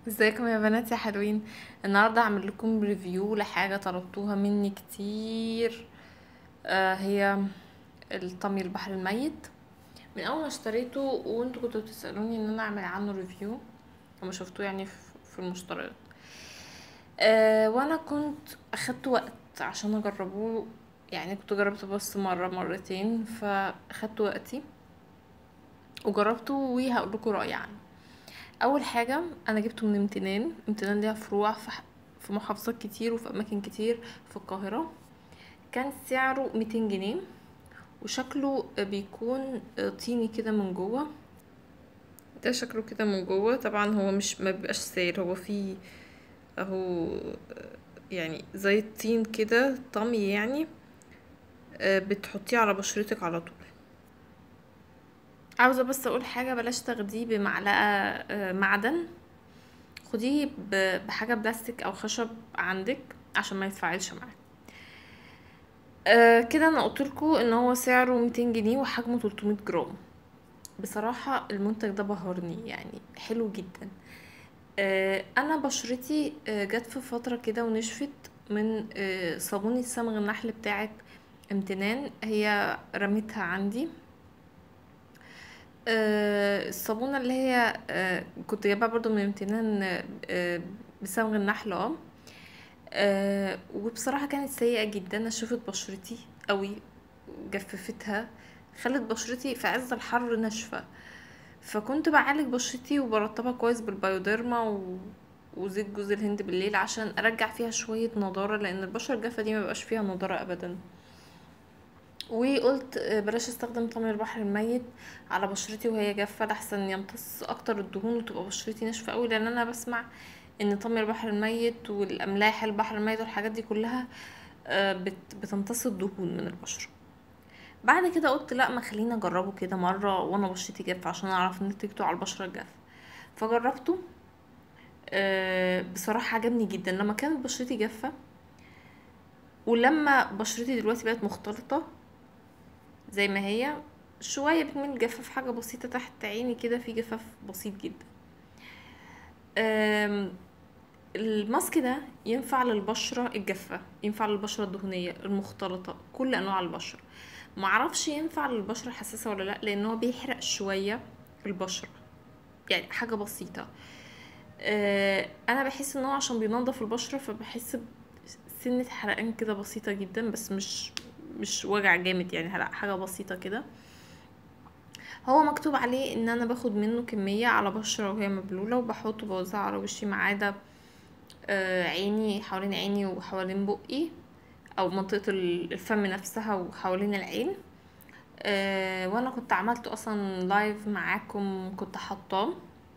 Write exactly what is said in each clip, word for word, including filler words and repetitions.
ازيكم يا بنات يا حلوين. النهارده هعمل لكم ريفيو لحاجه طلبتوها مني كتير. آه هي الطمي البحر الميت. من اول ما اشتريته وانتوا كنتوا بتسالوني ان انا اعمل عنه ريفيو لما شفتوه يعني في في المشتريات. آه وانا كنت اخدت وقت عشان اجربه، يعني كنت جربته بس مره مرتين فاخدت وقتي وجربته وهقول لكم رايي عنه. اول حاجه انا جبته من امتنان. امتنان ليها فروع في ح- في محافظات كتير وفي اماكن كتير في القاهره. كان سعره ميتين جنيه وشكله بيكون طيني كده من جوه. ده شكله كده من جوه. طبعا هو مش ما بيبقاش سائل، هو فيه اهو يعني زي الطين كده طمي يعني. آه، بتحطيه على بشرتك على طول. عاوزه بس اقول حاجه، بلاش تاخديه بمعلقه آه، معدن. خديه ب- بحاجه بلاستيك او خشب عندك عشان ما يتفاعلش معاك. أه كده انا قلتلكوا ان هو سعره ميتين جنيه وحجمه تلتمية جرام. بصراحة المنتج ده بهرني، يعني حلو جدا. أه انا بشرتي أه جت في فترة كده ونشفت من أه صابونة صمغ النحل بتاعت امتنان. هي رميتها عندي. أه الصابونة اللي هي أه كنت جايبها برضو من امتنان، أه آه، بصمغ النحل. اه آه، وبصراحة كانت سيئة جدا، نشفت بشرتي قوي، جففتها، خلت بشرتي في عز الحر ناشفة. فكنت بعالج بشرتي وبرطبها كويس بالبيوديرما و... وزيت جوز الهند بالليل عشان ارجع فيها شوية نضارة، لان البشرة الجافة دي مبقاش فيها نضارة ابدا. وقلت آه، بلاش استخدم طمي البحر الميت على بشرتي وهي جافة لحسن يمتص اكتر الدهون وتبقى بشرتي ناشفة قوي، لان انا بسمع ان طمي البحر الميت والاملاح البحر الميت والحاجات دي كلها آه، بت- بتمتص الدهون من البشرة. بعد كده قلت لا، ما خلينا اجربه كده مرة وانا بشرتي جافة عشان اعرف نتيجته على البشرة الجافة. فجربته. آه، بصراحة عجبني جدا لما كانت بشرتي جافة، ولما بشرتي دلوقتي بقت مختلطة زي ما هي، شوية بتميل جفاف، حاجة بسيطة تحت عيني كده، في جفاف بسيط جدا. آم، الماسك ده ينفع للبشرة الجافة، ينفع للبشرة الدهنية المختلطة، كل انواع البشرة. معرفش ينفع للبشرة الحساسة ولا لا، لان هو بيحرق شوية البشرة، يعني حاجة بسيطة. آه، انا بحس ان هو عشان بينضف البشرة فبحس بسنة حرقان كده بسيطة جدا، بس مش مش وجع جامد يعني، لا حاجة بسيطة كده. هو مكتوب عليه ان انا باخد منه كمية على بشرة وهي مبلولة، وبحطه بوزعه على وشي ما عدا آه، عيني، حوالين عيني وحوالين بقي، او منطقة الفم نفسها وحوالين العين. أه وانا كنت عملت اصلا لايف معاكم كنت حاطاه.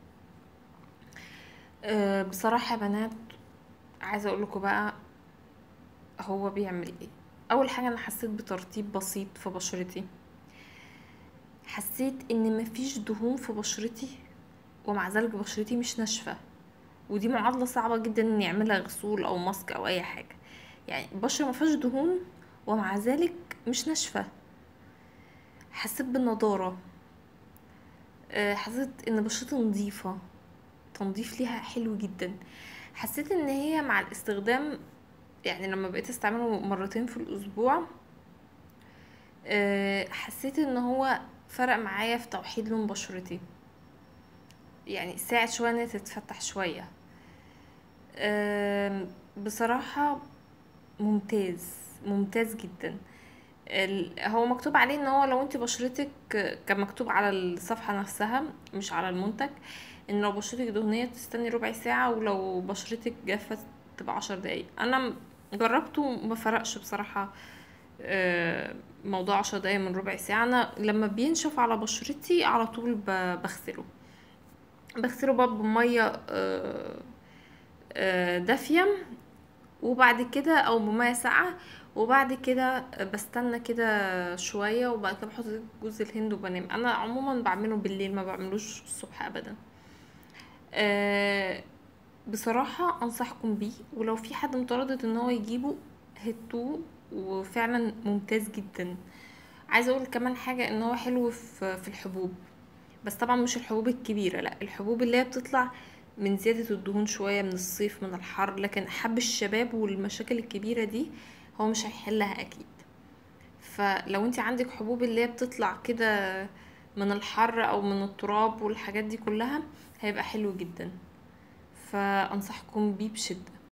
أه بصراحة يا بنات، عايزة اقول لكم بقى هو بيعمل ايه. اول حاجة انا حسيت بترطيب بسيط في بشرتي، حسيت ان مفيش دهون في بشرتي ومع ذلك بشرتي مش ناشفة. ودي معادلة صعبة جدا ان يعملها غسول او ماسك او اي حاجة. يعني البشرة مفيهاش دهون ومع ذلك مش ناشفة. حسيت بالنضارة. آه، حسيت ان بشرتي نظيفة، تنظيف ليها حلو جدا. حسيت ان هي مع الاستخدام، يعني لما بقيت استعمله مرتين في الاسبوع، آه، حسيت ان هو فرق معايا في توحيد لون بشرتي، يعني ساعد شوية ان هي تتفتح شوية. آم، بصراحة ممتاز، ممتاز جدا. ال- هو مكتوب عليه ان هو لو انت بشرتك، كان مكتوب على الصفحة نفسها مش على المنتج، ان لو بشرتك دهنية تستني ربع ساعة ولو بشرتك جافة تبقى عشر دقايق. انا م- جربته ما فرقش بصراحة. آه، موضوع عشر دقايق من ربع ساعة، انا لما بينشف على بشرتي على طول ب- بغسله. بغسله بقى بمية آه، آه، دافية، وبعد كده او بميه ساقعه، وبعد كده بستنى كده شويه، وبعد كده بحط جوز الهند وبنام. انا عموما بعمله بالليل، ما بعملوش الصبح ابدا. أه بصراحه انصحكم بيه، ولو في حد متردد ان هو يجيبه هاتوه، وفعلا ممتاز جدا. عايزه اقول كمان حاجه، ان هو حلو في في الحبوب، بس طبعا مش الحبوب الكبيره، لا الحبوب اللي هي بتطلع من زيادة الدهون شوية من الصيف من الحر، لكن حب الشباب والمشاكل الكبيرة دي هو مش هيحلها اكيد. فلو انت عندك حبوب اللي هي بتطلع كده من الحر او من التراب والحاجات دي كلها، هيبقى حلو جدا، فانصحكم بيه بشدة.